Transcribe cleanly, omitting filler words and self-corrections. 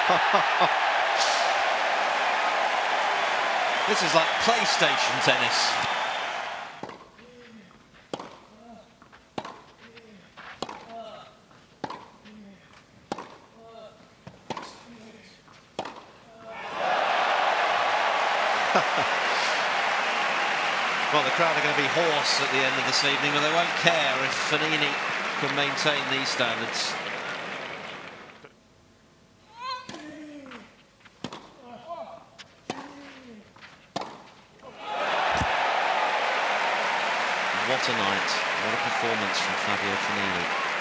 This is like PlayStation tennis. Well, the crowd are going to be hoarse at the end of this evening, but they won't care if Fognini can maintain these standards. What a night, what a performance from Fabio Fognini.